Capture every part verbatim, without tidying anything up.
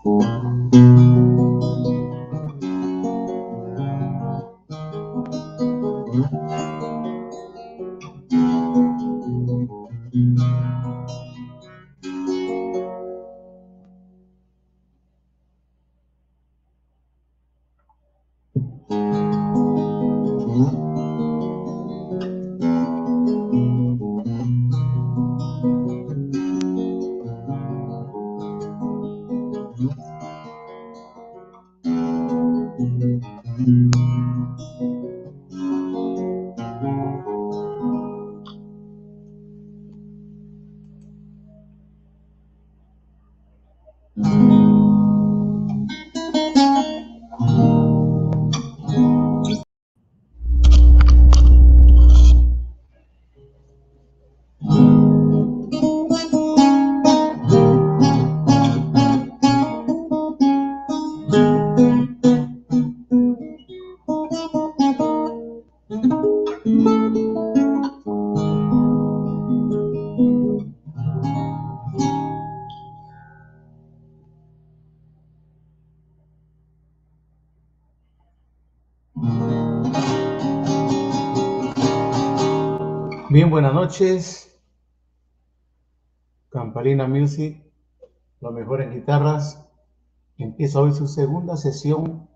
Bien, buenas noches. Campalina Music, lo mejor en guitarras. Empieza hoy su segunda sesión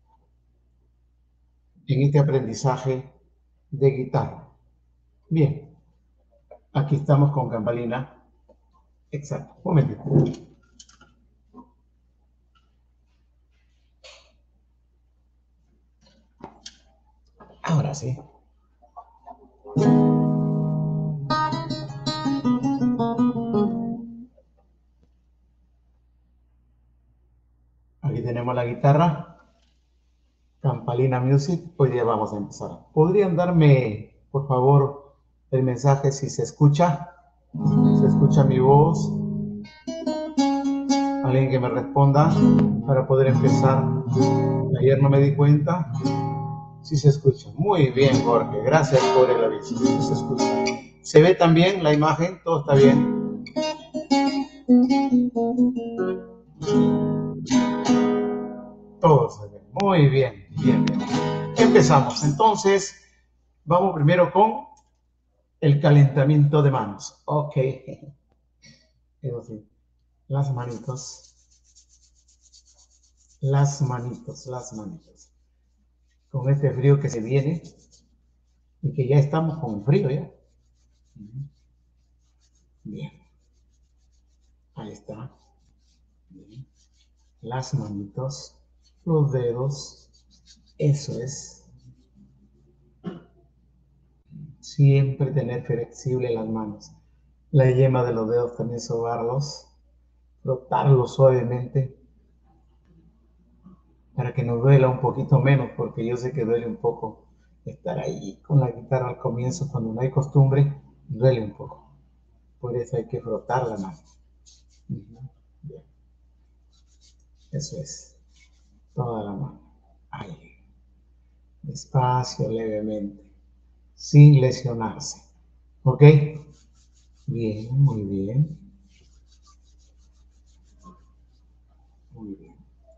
en este aprendizaje de guitarra. Bien, aquí estamos con Campalina. Exacto, un momentito. Ahora sí. Aquí tenemos la guitarra. Campalina Music, hoy día vamos a empezar. ¿Podrían darme, por favor, el mensaje si se escucha? ¿Se escucha mi voz? Alguien que me responda para poder empezar. Ayer no me di cuenta. Sí se escucha. Muy bien, Jorge. Gracias por el aviso. Sí se escucha. ¿Se ve también la imagen? ¿Todo está bien? Todo se ve. Muy bien. Bien, bien. Empezamos. Entonces, vamos primero con el calentamiento de manos. Ok. Eso sí. Las manitos. Las manitos, las manitos. Con este frío que se viene y que ya estamos con frío ya. Bien. Ahí está. Bien. Las manitos, los dedos. Eso es. Siempre tener flexible las manos. La yema de los dedos también sobarlos. Frotarlos suavemente. Para que nos duela un poquito menos, porque yo sé que duele un poco estar ahí con la guitarra al comienzo, cuando no hay costumbre, duele un poco. Por eso hay que frotar la mano. Bien. Eso es. Toda la mano. Ahí. Despacio, levemente. Sin lesionarse. ¿Ok? Bien, muy bien. Muy bien.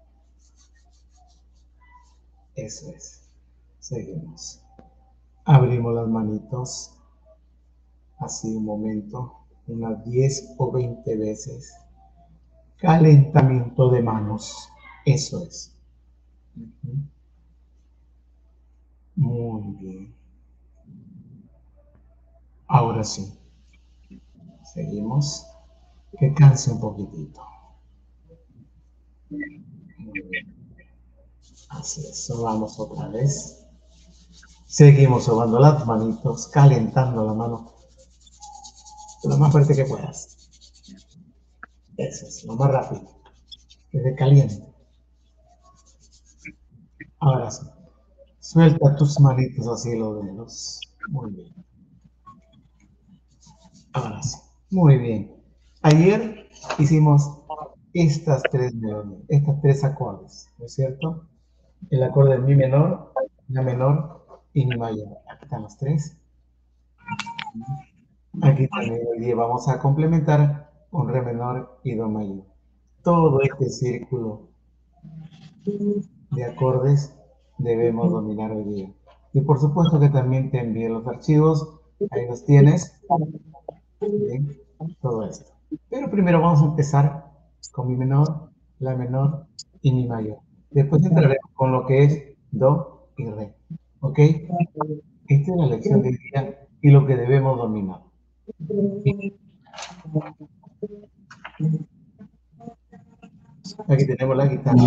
Eso es. Seguimos. Abrimos las manitos. Así un momento. Unas diez o veinte veces. Calentamiento de manos. Eso es. Uh-huh. Muy bien. Ahora sí. Seguimos. Que canse un poquitito. Muy bien. Así es. Sobamos otra vez. Seguimos sobando las manitos, calentando la mano lo más fuerte que puedas. Eso es, lo más rápido. Que se caliente. Ahora sí. Suelta tus manitos así los dedos. Muy bien. Ahora sí. Muy bien. Ayer hicimos estas tres melodías, estas tres acordes, ¿no es cierto? El acorde de mi menor, la menor y mi mayor. Aquí están los tres. Aquí también hoy día vamos a complementar con re menor y do mayor. Todo este círculo de acordes debemos dominar hoy día. Y por supuesto que también te envié los archivos, ahí los tienes, bien, todo esto. Pero primero vamos a empezar con mi menor, la menor y mi mayor. Después entraremos con lo que es do y re. ¿Ok? Esta es la lección de hoy día y lo que debemos dominar. Bien. Aquí tenemos la guitarra.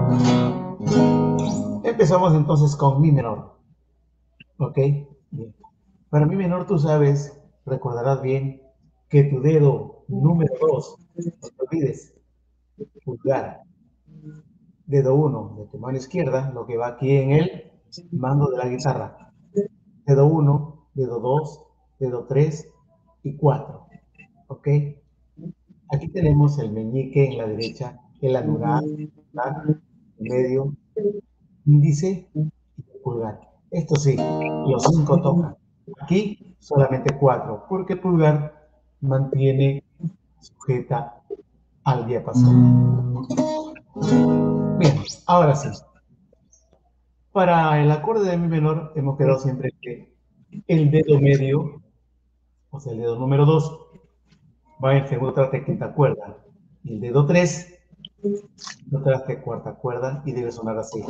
Empezamos entonces con mi menor. ¿Ok? Bien. Para mi menor, tú sabes, recordarás bien, que tu dedo número dos, no te olvides, pulgar, dedo uno de tu mano izquierda, lo que va aquí en el mando de la guitarra. Dedo uno, dedo dos, dedo tres y cuatro. ¿Ok? Aquí tenemos el meñique en la derecha, el anular, el medio, índice y el pulgar. Esto sí, los cinco tocan. Aquí solamente cuatro, porque el pulgar mantiene sujeta al diapasón. Bien, ahora sí. Para el acorde de mi menor hemos quedado siempre que el dedo medio, o sea, el dedo número dos, va en segundo traste quinta cuerda. Y el dedo tres, no traste cuarta cuerda y debe sonar así.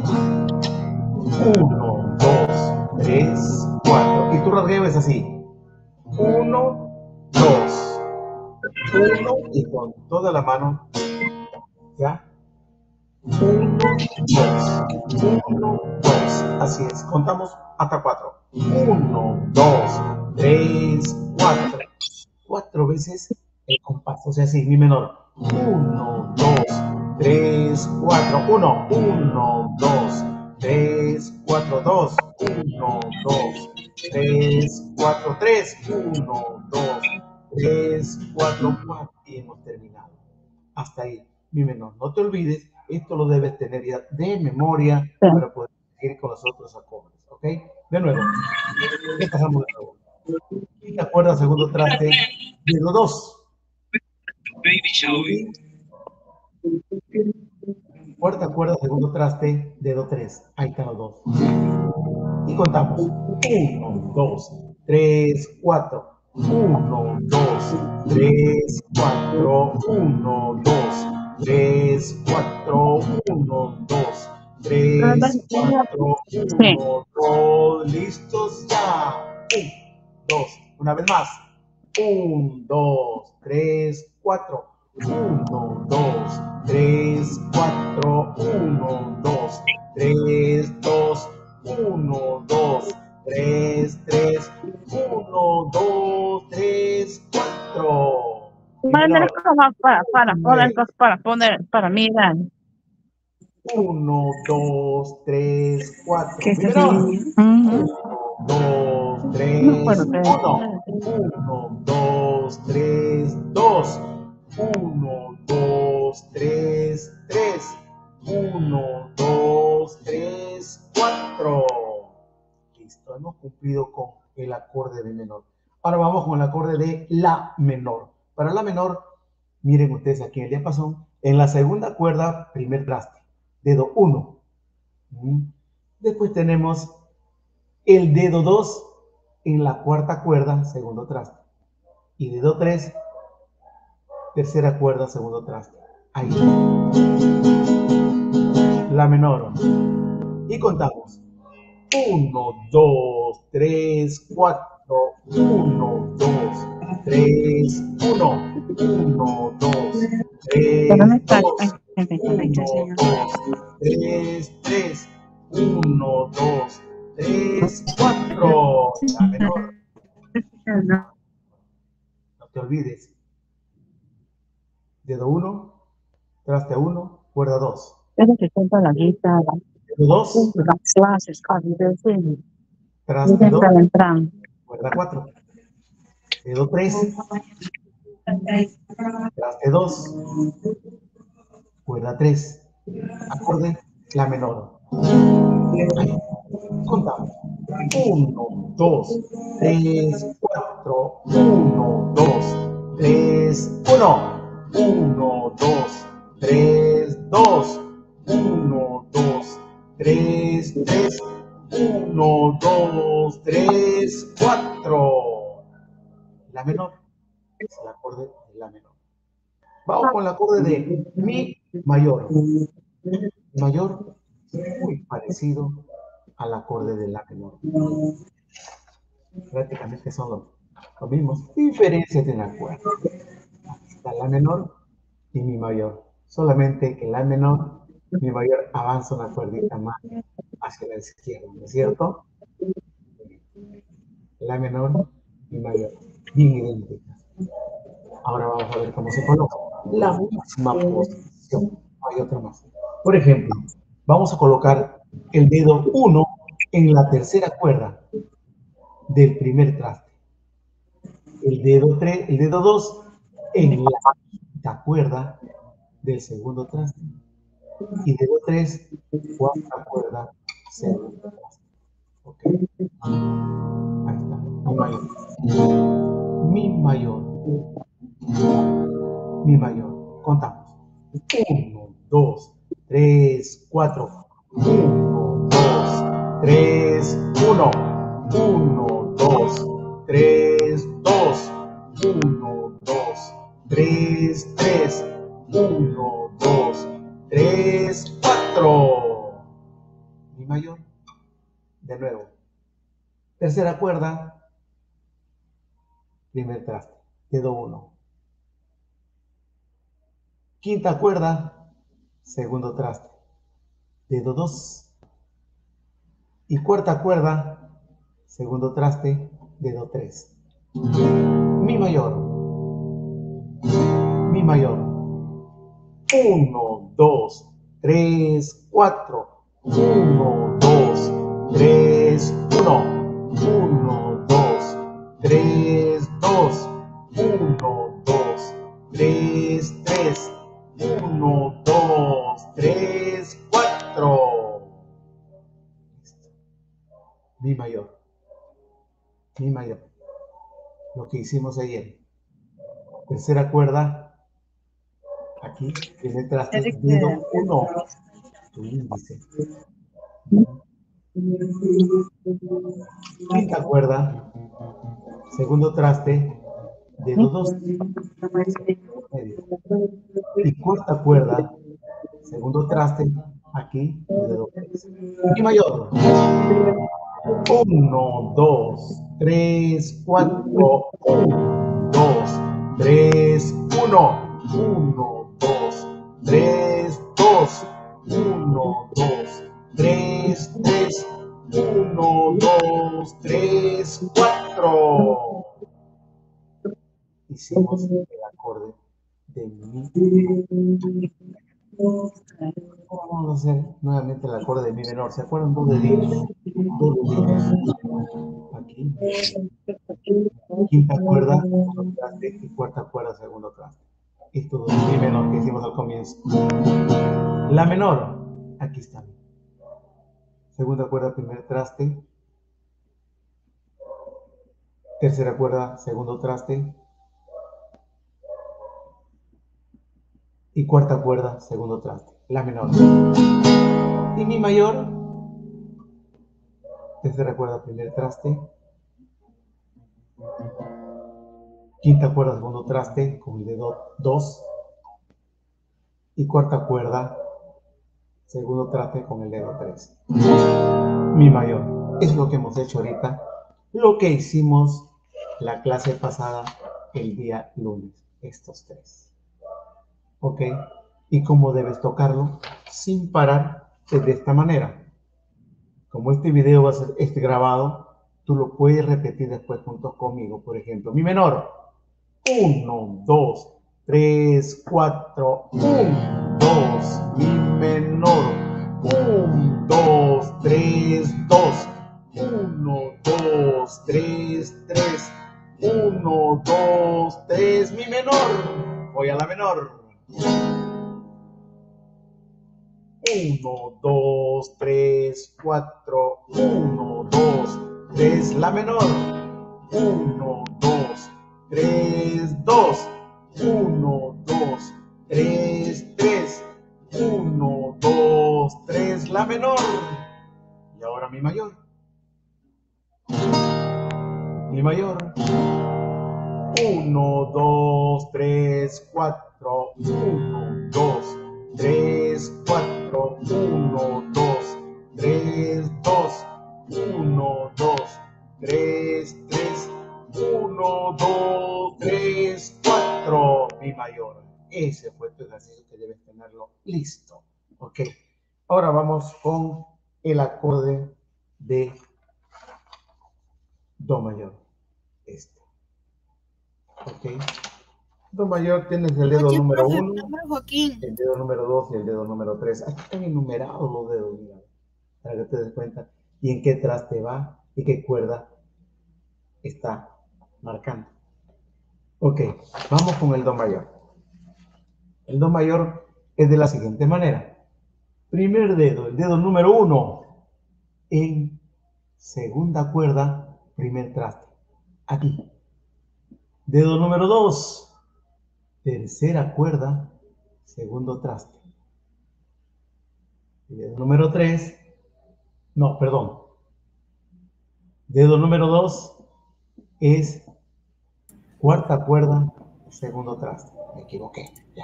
uno, dos, tres, cuatro. Y tu rasgueo es así. uno, dos, uno y con toda la mano, ¿ya? uno, dos, uno, dos. Así es. Contamos hasta cuatro. uno, dos, tres, cuatro. Cuatro veces el compás. O sea, así, mi menor. uno, dos, tres, cuatro. uno, uno, dos, tres, cuatro, dos. uno, dos, tres, cuatro, tres. uno, dos, tres, cuatro, cuatro. Y hemos terminado. Hasta ahí, mi menor. No te olvides, esto lo debes tener ya de memoria para poder seguir con los otros acordes, ¿ok? De nuevo, empezamos de nuevo. ¿Te acuerdas, segundo traste? Dedo dos. Cuarta cuerda, segundo traste, dedo tres. Ahí están los dos. Y contamos. uno, dos, tres, cuatro. uno, dos, tres, cuatro. uno, dos, tres, cuatro. uno, dos, tres, cuatro. uno, dos. ¿Listos ya? uno, dos. Una vez más. uno, dos, tres, cuatro. uno, dos, tres, cuatro. uno, dos, tres, dos. uno, dos, tres, tres. uno, dos, tres, cuatro. Poner como para, para poner, para poner, para mirar. uno, dos, tres, cuatro. ¿Qué es Primero. uno, dos, tres, no puedo uno. uno, dos, tres, dos. uno, dos, tres, tres. uno, dos, tres, cuatro. Listo, hemos cumplido con el acorde de menor. Ahora vamos con el acorde de la menor. Para la menor, miren ustedes aquí en el diapasón, en la segunda cuerda, primer traste, dedo uno. Después tenemos el dedo dos en la cuarta cuerda, segundo traste. Y dedo tres, tercera cuerda, segundo traste. Ahí. La menor. Y contamos. uno, dos, tres, cuatro. uno, dos, tres, uno. uno, dos, tres, dos. uno, dos, tres, tres. uno, dos, tres, cuatro. La menor. No te olvides. Dedo uno, traste uno, cuerda dos. Pero que cuenta la guitarra. Dedo dos, Las clases, casi de cine. traste dos, Entran. cuerda cuatro. Dedo tres, traste dos, cuerda tres. Acorde, la menor. Ahí. Contamos. uno, dos, tres, cuatro. uno, dos, tres, uno. uno, dos, tres, dos, uno, dos, tres, tres, uno, dos, tres, cuatro. La menor es el acorde de la menor. Vamos con el acorde de mi mayor. Mi mayor es muy parecido al acorde de la menor. Prácticamente son los, los mismos. Diferencias en la cuerda. Aquí está la menor y mi mayor. Solamente que la menor, mi mayor avanza una cuerdita más hacia la izquierda, ¿no es cierto? La menor y mayor, bien idénticas. Ahora vamos a ver cómo se coloca. La misma posición. Hay otra más. Por ejemplo, vamos a colocar el dedo uno en la tercera cuerda del primer traste. El dedo tres, el dedo dos en la quinta cuerda del segundo traste. Y dedo tres, cuarta cuerda, segundo traste. ¿Ok? Ahí está. Mi mayor. Mi mayor. Mi mayor. Contamos. uno, dos, tres, cuatro. uno, dos, tres, uno. uno, dos, tres, dos. uno, dos, tres, tres. uno, dos, tres, cuatro. Mi mayor. De nuevo. Tercera cuerda. Primer traste. Dedo uno. Quinta cuerda. Segundo traste. Dedo dos. Y cuarta cuerda. Segundo traste. Dedo tres. Mi mayor. Mi mayor. uno, dos, tres, cuatro. uno, dos, tres, uno. uno, dos, tres, dos. uno, dos, tres, tres. uno, dos, tres, cuatro. Mi mayor. Mi mayor. Lo que hicimos ayer. Tercera cuerda. Aquí, primer traste, dedo uno. Tu índice. Quinta cuerda. Segundo traste, dedo dos. Y cuarta cuerda. Segundo traste, aquí, dedo tres. Mi mayor. uno, dos, tres, cuatro. uno, dos, tres, uno. uno, dos, tres, dos. uno, dos, tres, tres. uno, dos, tres, cuatro. Hicimos el acorde de mi. Vamos a hacer nuevamente el acorde de mi menor. ¿Se acuerdan? Dos deditos. Dos deditos. Aquí. Quinta cuerda, segundo traste y cuarta cuerda, segundo traste. Esto es mi menor que hicimos al comienzo. La menor. Aquí está. Segunda cuerda, primer traste. Tercera cuerda, segundo traste. Y cuarta cuerda, segundo traste. La menor. Y mi mayor. Tercera cuerda, primer traste. Quinta cuerda, segundo traste con el dedo dos. Y cuarta cuerda, segundo traste con el dedo tres. Mi mayor. Es lo que hemos hecho ahorita. Lo que hicimos la clase pasada el día lunes. Estos tres. ¿Ok? Y cómo debes tocarlo sin parar de esta manera. Como este video va a ser este grabado, tú lo puedes repetir después juntos conmigo. Por ejemplo, mi menor. uno, dos, tres, cuatro. uno, dos. Mi menor. uno, dos, tres, dos. uno, dos, tres, tres. uno, dos, tres. Mi menor. Voy a la menor. uno, dos, tres, cuatro. uno, dos, tres. La menor. uno, dos, tres, dos. uno, dos, tres, tres. mi mayor. Uno, dos, tres, cuatro. Uno, dos, tres, cuatro. Uno, dos, tres, dos. Uno, dos, tres, tres. Uno, dos, tres, cuatro. Mi mayor. Ese fue tu ejercicio que debes tenerlo listo. Ok. Ahora vamos con el acorde de do mayor. Este. Ok. Do mayor tienes el dedo Joaquín, número profe, uno, mi nombre es Joaquín. el dedo número dos y el dedo número tres. Aquí están enumerados los dedos, mira, para que te des cuenta y en qué traste va y qué cuerda está marcando. Ok, vamos con el do mayor. El do mayor es de la siguiente manera. Primer dedo, el dedo número uno, en segunda cuerda, primer traste. Aquí. Dedo número dos, tercera cuerda, segundo traste. Dedo número tres, no, perdón. Dedo número dos es cuarta cuerda, segundo traste. Me equivoqué, ya.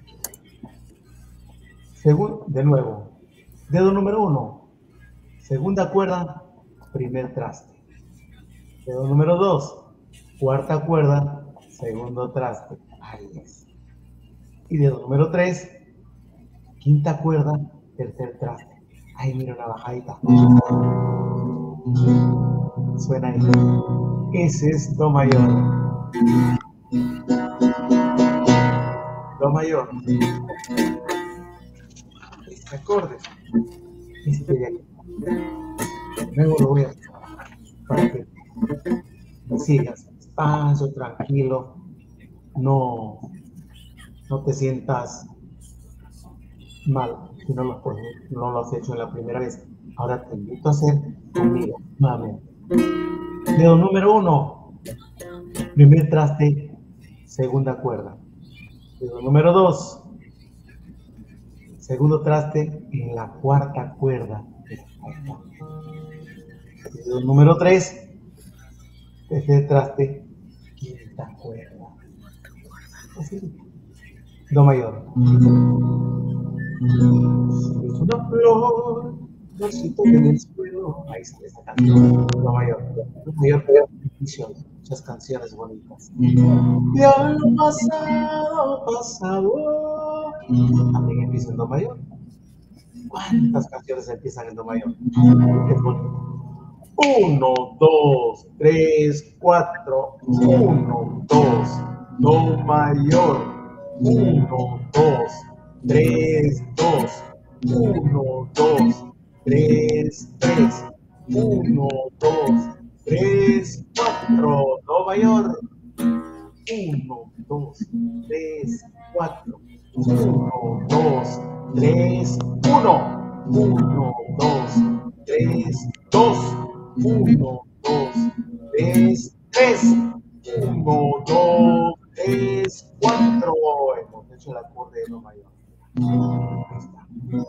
Segundo, de nuevo. Dedo número uno, segunda cuerda, primer traste. Dedo número dos, cuarta cuerda, segundo traste. Ahí es. Y dedo número tres, quinta cuerda, tercer traste. Ahí mira una bajadita. Suena ahí. Ese es do mayor. Do mayor. Este acorde. Este de aquí. Luego lo voy a hacer para que me sigas despacio, tranquilo. No, no te sientas mal si no lo, no lo has hecho en la primera vez. Ahora te invito a hacer conmigo nuevamente. Dedo número uno, primer traste, segunda cuerda. Dedo número dos, segundo traste en la cuarta cuerda. Dedo número tres, tercer traste, quinta cuerda. Así. Do mayor. Si es una flor, florcito en el suelo. Ahí está esa canción. Do mayor. Do mayor, bendición. Muchas canciones bonitas. Ya lo pasado, pasado. También empieza en do mayor. ¿Cuántas canciones empiezan en do mayor? Es bonito. Uno, dos, tres, cuatro. Uno, dos, do mayor. Uno, dos, tres, dos. Uno, dos, tres, tres. Uno, dos, tres, cuatro. Do mayor. Uno, dos, tres, cuatro. Uno, dos, tres, uno. Uno, dos, tres, dos. Uno, dos, tres, tres. Uno, dos, tres, cuatro. Hemos hecho el acorde de do mayor. Ahí está.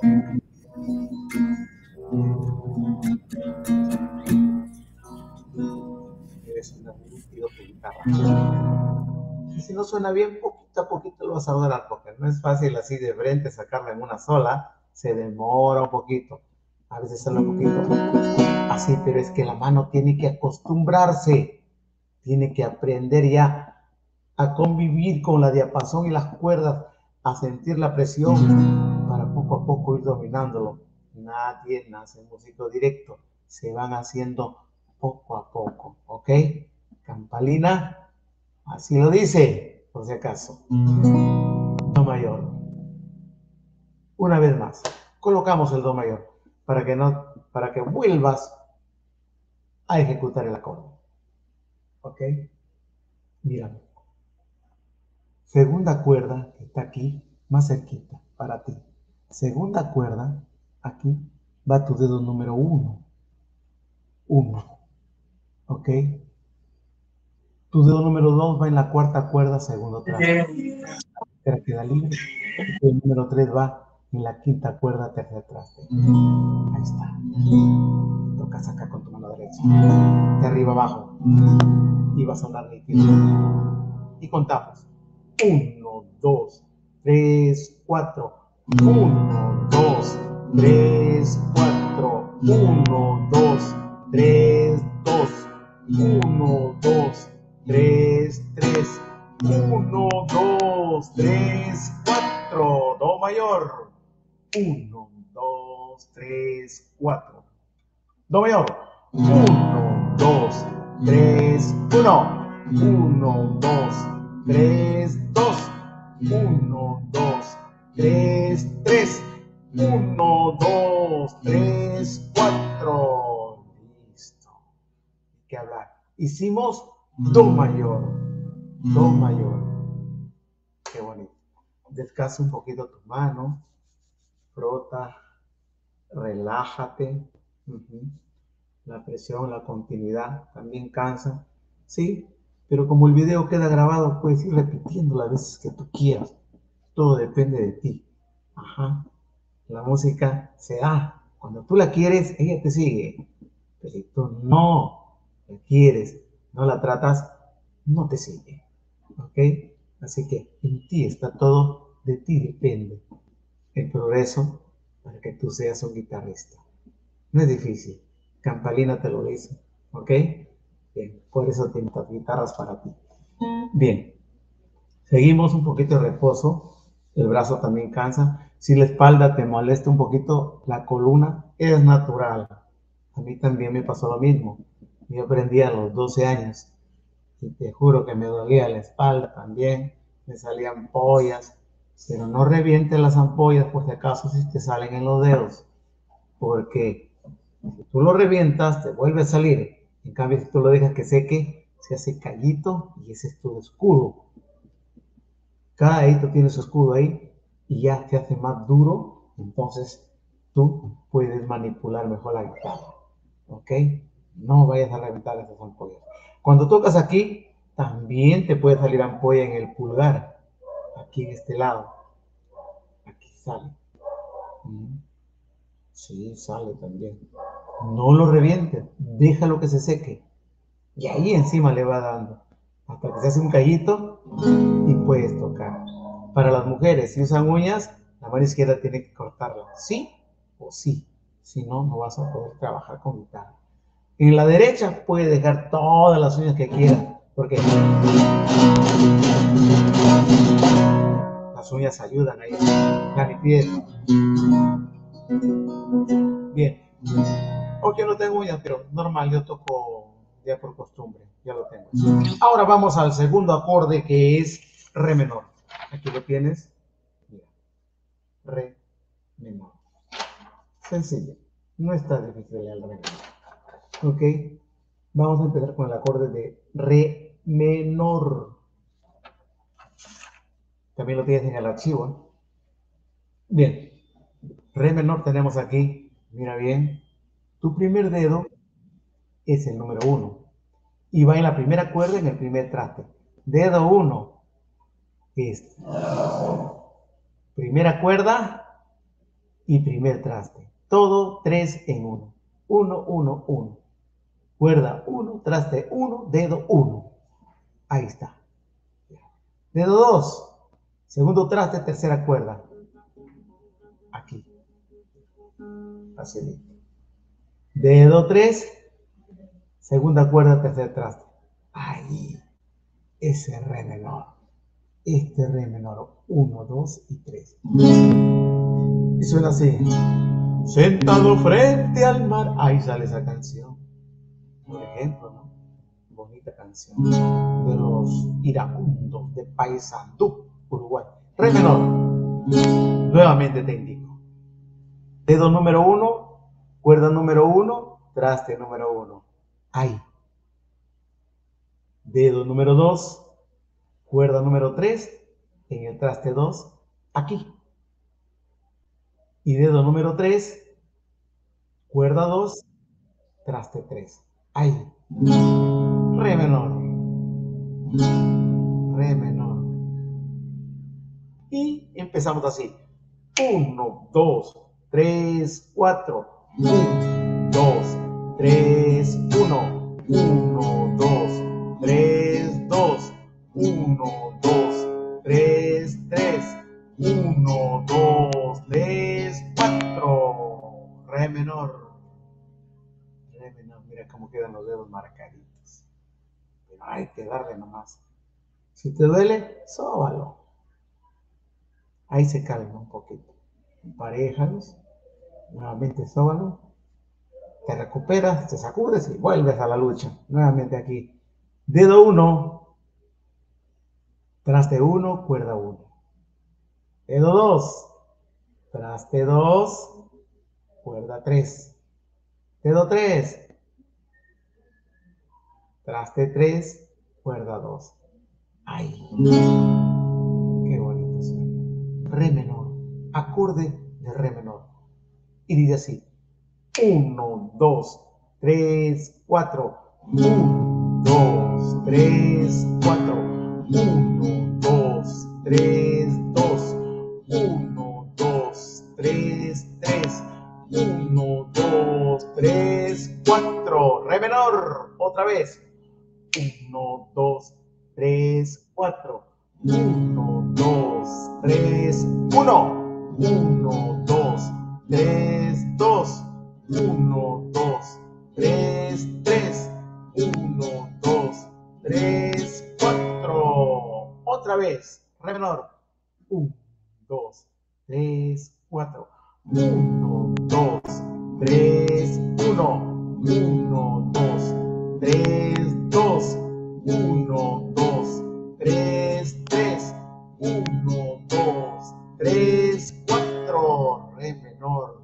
Debe sonar nítido tu guitarra. Y si no suena bien, poquito a poquito lo vas a lograr, porque no es fácil así de frente sacarla en una sola. Se demora un poquito. A veces sale un poquito así, pero es que la mano tiene que acostumbrarse. Tiene que aprender ya a convivir con la diapasón y las cuerdas, a sentir la presión para poco a poco ir dominándolo. Nadie nace músico directo, se van haciendo poco a poco, ¿ok? Campalina, así lo dice, por si acaso. Do mayor. Una vez más, colocamos el do mayor para que, no, para que vuelvas a ejecutar el acorde. ¿Ok? Mírame. Segunda cuerda que está aquí, más cerquita, para ti. Segunda cuerda, aquí va tu dedo número uno. Uno. ¿Ok? Tu dedo número dos va en la cuarta cuerda, segundo traste. Tercera queda libre. Y el número tres va en la quinta cuerda, tercer traste. Ahí está. tocas acá con tu mano derecha, de arriba abajo, y va a sonar nítido. Y contamos. uno, dos, tres, cuatro. uno, dos, tres, cuatro. uno, dos, tres, dos. uno, dos, tres, tres. uno, dos, tres, cuatro. Do mayor. uno, dos, tres, cuatro. Do mayor. uno, dos, tres, uno. uno, dos, tres, dos. uno, dos, tres, tres. uno, dos, tres, cuatro. Listo. Hay que hablar. Hicimos do mayor. Do mayor. Qué bonito. Descansa un poquito tu mano. Frota. Relájate. Uh-huh. La presión, la continuidad también cansa. Sí, pero como el video queda grabado, puedes ir repitiendo las veces que tú quieras. Todo depende de ti. Ajá. La música se da. Cuando tú la quieres, ella te sigue. Pero si tú no la quieres, no la tratas, no te sigue. ¿Ok? Así que en ti está todo, de ti depende el progreso para que tú seas un guitarrista. No es difícil. Campalina te lo dice. ¿Ok? Bien, por eso tiene estas guitarras para ti. Bien. Seguimos un poquito de reposo. El brazo también cansa. Si la espalda te molesta un poquito, la columna es natural. A mí también me pasó lo mismo. Yo aprendí a los doce años. Y te juro que me dolía la espalda también. Me salían ampollas. Pero no revientes las ampollas por si acaso si te salen en los dedos. Porque si tú lo revientas, te vuelve a salir. En cambio, si tú lo dejas que seque, se hace callito y ese es tu escudo. Cada dedito tiene su escudo ahí y ya te hace más duro. Entonces, tú puedes manipular mejor la guitarra. ¿Ok? No vayas a reventar esas ampollas. Cuando tocas aquí, también te puede salir ampolla en el pulgar. Aquí en este lado. Aquí sale. Sí, sale también. No lo revientes, déjalo que se seque. Y ahí encima le va dando. Hasta que se hace un callito y puedes tocar. Para las mujeres, si usan uñas, la mano izquierda tiene que cortarla. Sí o sí. Si no, no vas a poder trabajar con guitarra. En la derecha puedes dejar todas las uñas que quieras. Porque las uñas ayudan ahí. La nitidez. Bien. Aunque no tengo uñas, pero normal, yo toco ya por costumbre, ya lo tengo. Ahora vamos al segundo acorde que es re menor. Aquí lo tienes. Mira, re menor. Sencillo, no está difícil el re menor. Ok, vamos a empezar con el acorde de re menor. También lo tienes en el archivo. ¿eh? Bien, re menor tenemos aquí, mira bien, tu primer dedo es el número uno. Y va en la primera cuerda en el primer traste. Dedo uno es primera cuerda y primer traste. Todo tres en uno. uno, uno, uno. Cuerda uno, traste uno, dedo uno. Ahí está. Dedo dos. Segundo traste, tercera cuerda. Aquí. Facilito. Dedo tres. Segunda cuerda, tercer traste. Ahí. Ese re menor. Este re menor. uno, dos y tres. Y suena así. Sentado frente al mar. Ahí sale esa canción. Por ejemplo, ¿no? Bonita canción. De los iracundos de Paysandú, Uruguay. Re menor. Nuevamente te indico. Dedo número uno, cuerda número uno, traste número uno. Ahí. Dedo número dos, cuerda número tres, en el traste dos, aquí. Y dedo número tres, cuerda dos, traste tres. Ahí. Re menor. Re menor. Y empezamos así. uno, dos, tres, cuatro. uno, dos, tres, uno. uno, dos, tres, dos. uno, dos, tres, tres. uno, dos, tres, cuatro. Re menor. Re menor. Mira cómo quedan los dedos marcaditos. Pero hay que darle nomás. Si te duele, sóbalo. Ahí se calma un poquito. Emparéjalos. Nuevamente sóbalo. Te recuperas, te sacudes y vuelves a la lucha. Nuevamente aquí. Dedo uno. Traste uno, cuerda uno. Dedo dos. Traste dos, cuerda tres. Dedo tres. Traste tres, cuerda dos. ¡Ay! ¡Qué bonito suena! Re menor. Acorde de re menor. Y dice así. uno, dos, tres, cuatro. uno, dos, tres, cuatro. uno, dos, tres, dos. uno, dos, tres, tres. uno, dos, tres, cuatro. Re menor. Otra vez. uno, dos, tres, cuatro. uno, dos, tres, uno. uno, dos, tres, dos. uno, dos, tres, tres. uno, dos, tres, cuatro. Otra vez. Re menor. uno, dos, tres, cuatro. uno, dos, tres, uno. uno, dos, tres, dos. uno, dos, tres, tres. uno, dos, tres, cuatro. Re menor.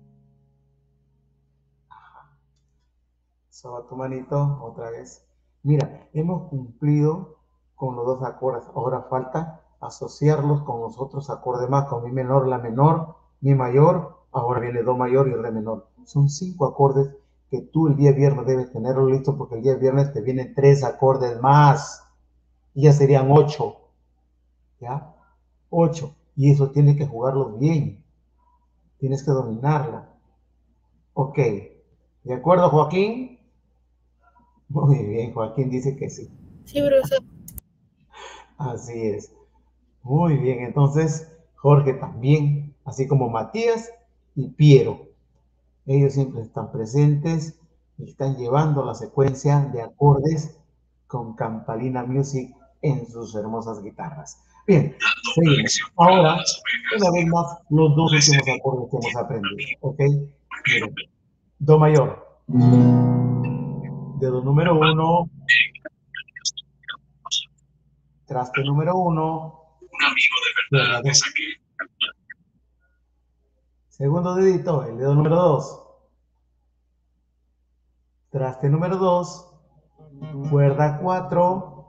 Soba tu manito otra vez. Mira, hemos cumplido con los dos acordes. Ahora falta asociarlos con los otros acordes más, con mi menor, la menor, mi mayor, ahora viene do mayor y re menor. Son cinco acordes que tú el día viernes debes tenerlo listo porque el día viernes te vienen tres acordes más. Y ya serían ocho. ¿Ya? Ocho. Y eso tienes que jugarlos bien. Tienes que dominarla. Ok. ¿De acuerdo, Joaquín? Muy bien, Joaquín dice que sí. Sí, profesor. Así es. Muy bien, entonces Jorge también, así como Matías y Piero. Ellos siempre están presentes y están llevando la secuencia de acordes con Campalina Music en sus hermosas guitarras. Bien, seguimos. Ahora, una vez más, los dos últimos acordes que hemos aprendido. ¿Ok? Miren. Do mayor. Dedo número uno. Traste número uno. Un amigo de verdad me saqué. Segundo dedito, el dedo número dos. Traste número dos. Cuerda cuatro.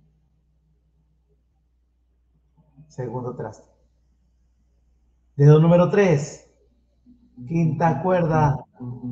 Segundo traste. Dedo número tres. Quinta cuerda.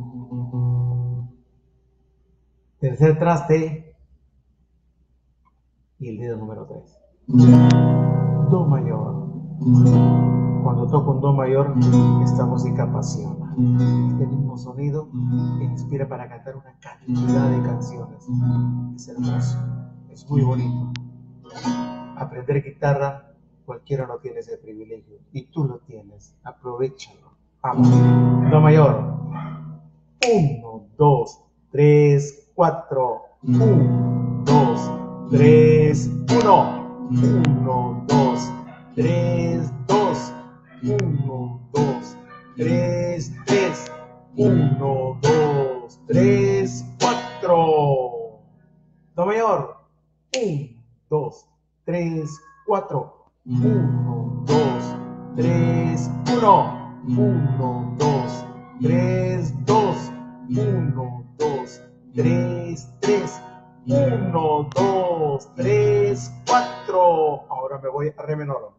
Tercer traste. Y el dedo número tres. Do mayor. Cuando toco un do mayor, esta música apasiona. Este mismo sonido me inspira para cantar una cantidad de canciones. Es hermoso, es muy bonito. Aprender guitarra, cualquiera no tiene ese privilegio. Y tú lo tienes, aprovechalo. Vamos, do mayor. Uno, dos, tres, cuatro. Uno, dos, tres, uno. Uno, dos, tres, dos. Uno, dos, tres, tres. Uno, dos, tres, cuatro. Do mayor. Uno, dos, tres, cuatro. Uno, dos, tres, uno. Uno, dos, tres, dos. Uno, dos, tres, tres. Uno, dos, tres, cuatro. Ahora me voy a re menor.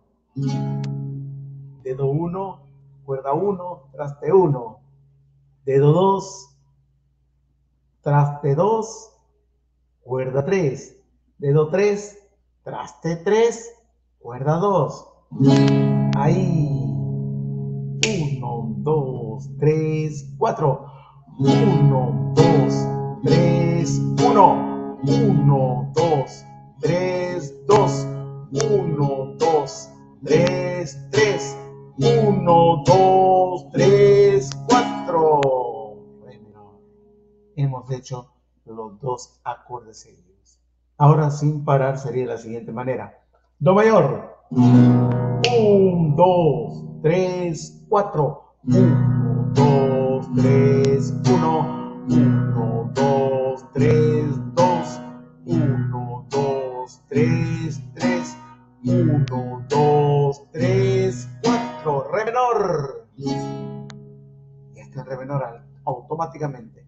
Dedo uno, cuerda uno, traste uno. Dedo dos, traste dos, cuerda tres. Dedo tres, traste tres, cuerda dos. Ahí. Uno, dos, tres, cuatro. uno, dos, tres, uno, uno, dos, tres, dos, uno, dos, tres, tres, uno, dos, tres, cuatro. Re menor. Hemos hecho los dos acordes seguidos. Ahora sin parar sería de la siguiente manera. Do mayor. uno, dos, tres, cuatro. uno, dos, tres, uno. uno, dos, tres, dos. uno, dos, tres, tres. uno, dos, tres, cuatro. Re menor. Y este es re menor automáticamente.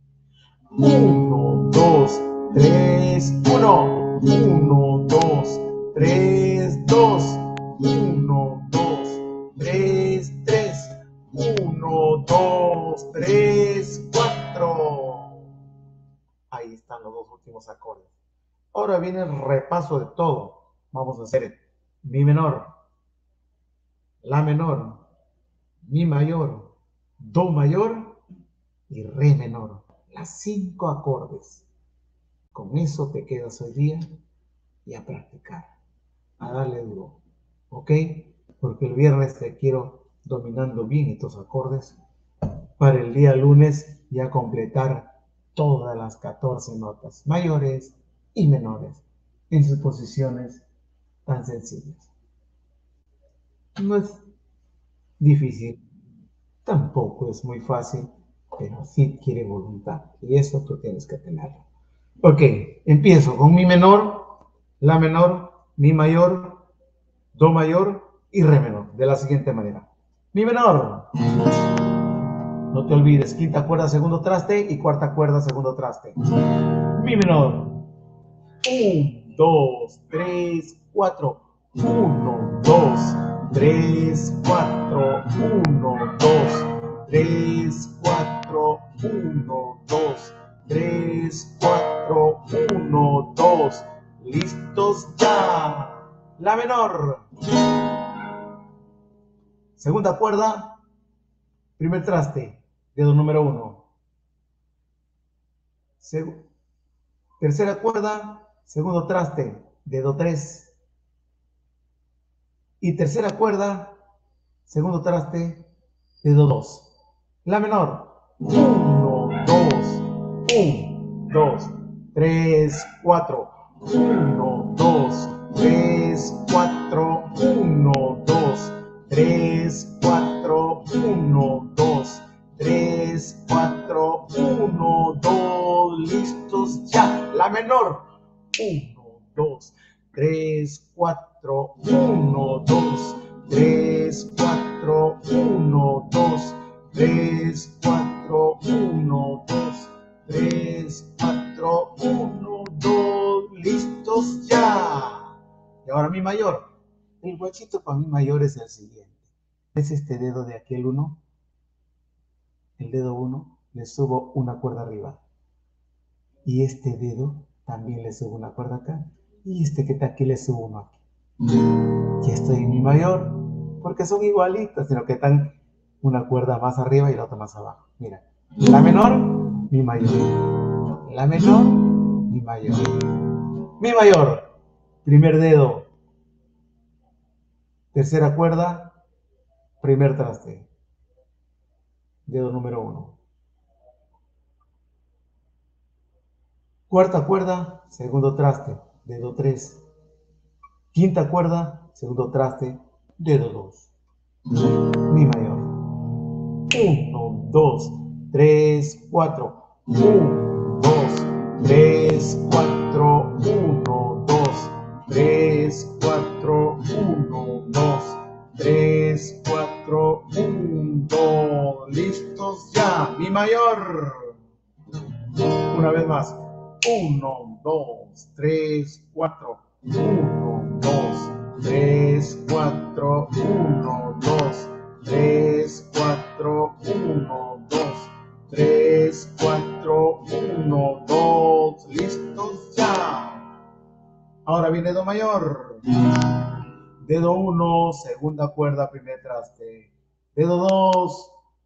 uno, dos, tres, uno. uno, dos, tres, dos. uno, dos, tres, tres. uno, dos, tres, cuatro. Ahí están los dos últimos acordes. Ahora viene el repaso de todo. Vamos a hacer mi menor, la menor, mi mayor, do mayor y re menor. Las cinco acordes. Con eso te quedas hoy día y a practicar, a darle duro, ¿ok? Porque el viernes te quiero dominando bien estos acordes para el día lunes ya completar todas las catorce notas mayores y menores en sus posiciones tan sencillas. No es difícil, tampoco es muy fácil, pero sí quiere voluntad y eso tú tienes que tenerlo. Ok, empiezo con mi menor, la menor, mi mayor, do mayor y re menor, de la siguiente manera. Mi menor, no te olvides, quinta cuerda, segundo traste y cuarta cuerda, segundo traste. Mi menor, uno, dos, tres, cuatro, uno, dos, tres, cuatro, uno, dos, tres, cuatro, uno, dos, tres, cuatro, uno, dos, listos ya. La menor, segunda cuerda, primer traste, dedo número uno. Seg tercera cuerda, segundo traste, dedo tres. Y tercera cuerda, segundo traste, dedo dos. La menor, uno, dos, uno, dos, tres, cuatro, uno, dos, tres, cuatro, uno, dos, tres, cuatro, uno, dos, tres, cuatro, uno, dos, listos ya. La menor, uno, dos, tres, cuatro, uno, dos, tres, cuatro, uno, dos, tres, cuatro, uno, dos, tres, cuatro, uno, dos, listos ya. Y ahora mi mayor. El guachito para mi mayor es el siguiente. Es este dedo de aquí, el uno. El dedo uno, le subo una cuerda arriba. Y este dedo también le subo una cuerda acá. Y este que está aquí le subo uno aquí. Ya estoy en mi mayor, porque son igualitos, sino que están una cuerda más arriba y la otra más abajo. Mira, la menor, mi mayor. La menor, mi mayor. Mi mayor, primer dedo, tercera cuerda, primer traste. Dedo número uno. Cuarta cuerda, segundo traste, dedo tres. Quinta cuerda, segundo traste, dedo dos. Mi mayor. uno, dos, tres, cuatro. uno, dos, tres, cuatro. uno, dos, tres, cuatro. uno, dos, tres, cuatro. uno, dos. Listos ya. Mi mayor. Una vez más. uno, dos, tres, cuatro. uno, dos, tres, cuatro. uno, dos, tres, cuatro. uno, dos, tres, cuatro. uno, dos. Listos ya. Ahora viene do mayor. Dedo uno, segunda cuerda, primer traste. Dedo dos,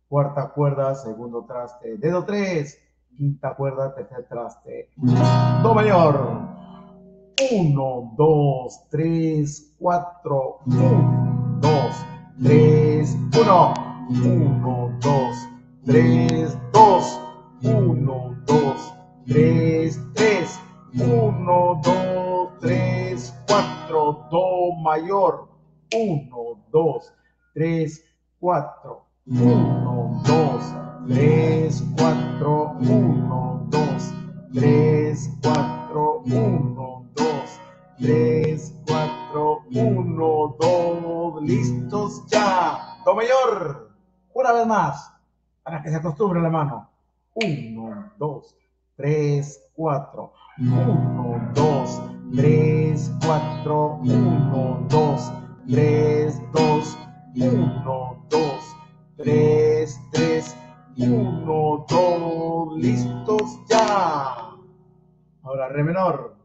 cuarta cuerda, segundo traste, dedo tres, quinta cuerda, tercer traste, do mayor, uno, dos, tres, cuatro, uno, dos, tres, uno, uno, dos, tres, dos, uno, dos, tres, tres, uno, dos, tres, cuatro, do mayor, uno, dos, tres, cuatro, uno, dos, tres, cuatro, uno, dos, tres, cuatro, uno, dos, tres, cuatro, uno, dos, listos ya, do mayor, una vez más, para que se acostumbre la mano, uno, dos, tres, cuatro, uno, dos, tres, cuatro, uno, dos, tres, dos, uno, dos, tres, tres, uno, dos, listos ya. Ahora re menor.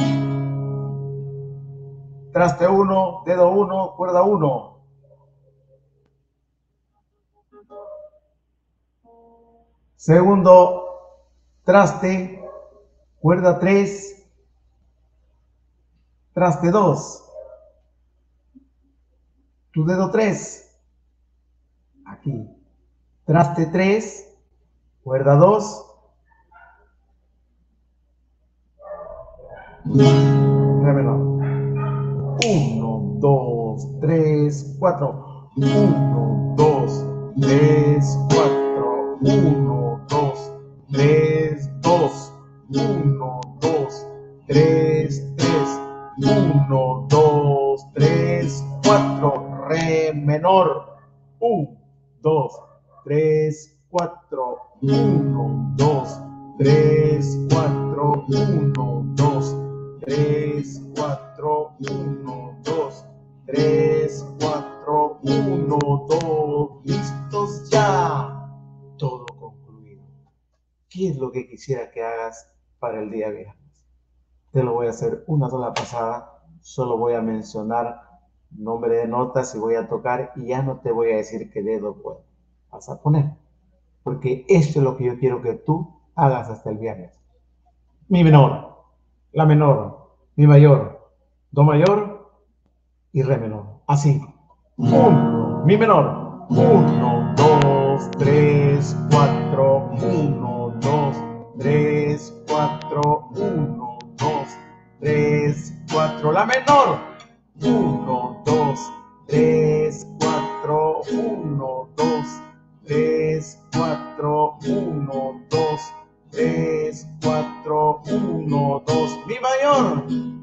Traste uno, dedo uno, cuerda uno. Segundo traste, cuerda tres, traste dos. Tu dedo tres, aquí. Traste tres, cuerda dos. Re menor. uno, dos, tres, cuatro. uno, dos, tres, cuatro. uno, dos, tres, dos. uno, dos, tres, tres. uno, dos, tres, cuatro. Re menor. uno, dos, tres, cuatro. uno, dos, tres, cuatro. uno, dos, tres, cuatro, uno, dos, tres, cuatro, uno, dos, listos ya. Todo concluido. ¿Qué es lo que quisiera que hagas para el día viernes? Te lo voy a hacer una sola pasada, solo voy a mencionar nombre de notas y voy a tocar y ya no te voy a decir qué dedo puedo. Vas a poner, porque esto es lo que yo quiero que tú hagas hasta el viernes. Mi menor, la menor, mi mayor, do mayor y re menor. Así. Uno, mi menor. Uno, dos, tres, cuatro. Uno, dos, tres, cuatro. Uno, dos, tres, cuatro. La menor. Uno, dos, tres, cuatro. Uno, dos, tres, cuatro. Uno, dos, tres, cuatro. Uno, dos. Mi mayor.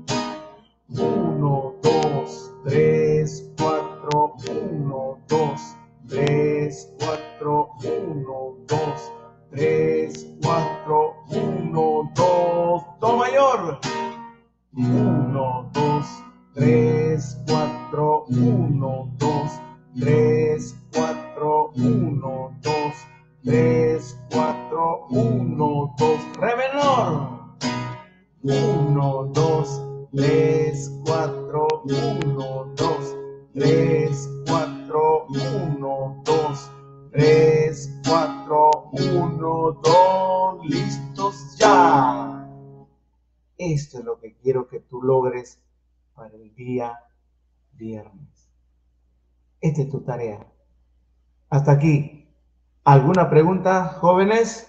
uno, dos, tres, cuatro, uno, dos, tres, cuatro, uno, dos, tres, cuatro, uno, dos, do mayor. uno, dos, tres, cuatro, uno, dos, tres, cuatro, uno, dos, tres, cuatro, uno, dos, re menor. uno, dos, tres, cuatro, uno, dos, tres, cuatro, uno, dos, tres, cuatro, uno, dos, listos ya. Esto es lo que quiero que tú logres para el día viernes. Esta es tu tarea. Hasta aquí. ¿Alguna pregunta, jóvenes?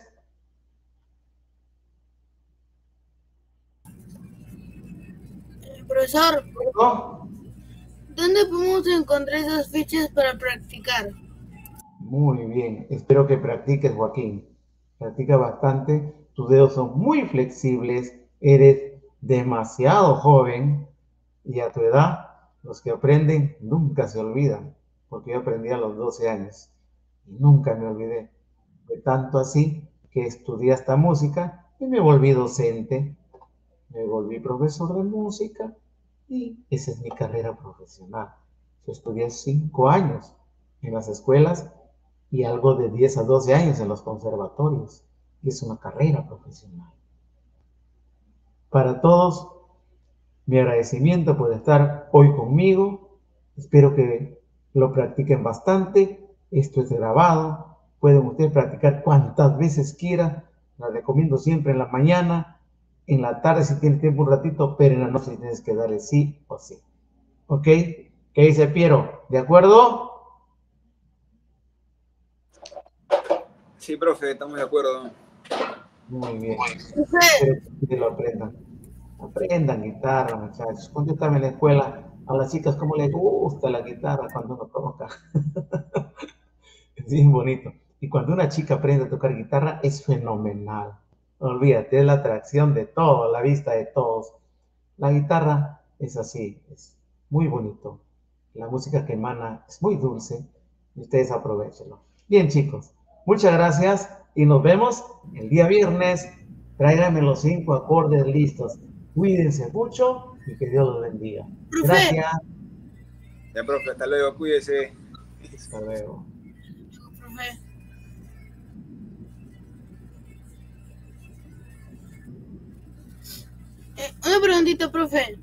Profesor, ¿No? ¿dónde podemos encontrar esas fichas para practicar? Muy bien, espero que practiques, Joaquín. Practica bastante, tus dedos son muy flexibles, eres demasiado joven y a tu edad los que aprenden nunca se olvidan, porque yo aprendí a los doce años y nunca me olvidé. De tanto así que estudié esta música y me volví docente, me volví profesor de música y esa es mi carrera profesional. Yo estudié cinco años en las escuelas y algo de diez a doce años en los conservatorios. Y es una carrera profesional. Para todos, mi agradecimiento por estar hoy conmigo. Espero que lo practiquen bastante. Esto es grabado. Pueden ustedes practicar cuantas veces quieran. La recomiendo siempre en la mañana, en la tarde si tienes tiempo un ratito, pero en la noche tienes que darle sí o sí. ¿Ok? ¿Qué dice Piero? ¿De acuerdo? Sí, profe, estamos de acuerdo. Muy bien. Espero que lo aprendan. Aprendan guitarra, muchachos. Cuando yo estaba en la escuela, a las chicas cómo les gusta la guitarra cuando uno toca. Es bien bonito. Y cuando una chica aprende a tocar guitarra, es fenomenal. Olvídate, es la atracción de todo, la vista de todos. La guitarra es así, es muy bonito. La música que emana es muy dulce y ustedes aprovechenlo. Bien, chicos, muchas gracias y nos vemos el día viernes. Tráiganme los cinco acordes listos. Cuídense mucho y que Dios los bendiga. Profe. Gracias. Ya, profe, hasta luego, cuídese. Hasta luego. Profe. Eh, una preguntita, profe.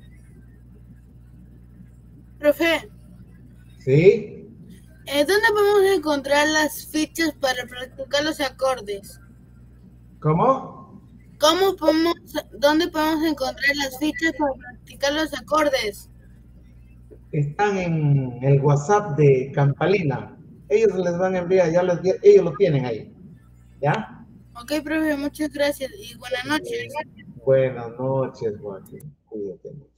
Profe, ¿Sí? eh, ¿dónde podemos encontrar las fichas para practicar los acordes? ¿Cómo? ¿Cómo podemos, dónde podemos encontrar las fichas para practicar los acordes? Están en el WhatsApp de Campalina. Ellos les van a enviar, ya les, ellos lo tienen ahí. ¿Ya? Ok, profe, muchas gracias y buenas noches. Buenas noches, Joaquín. Cuídate mucho.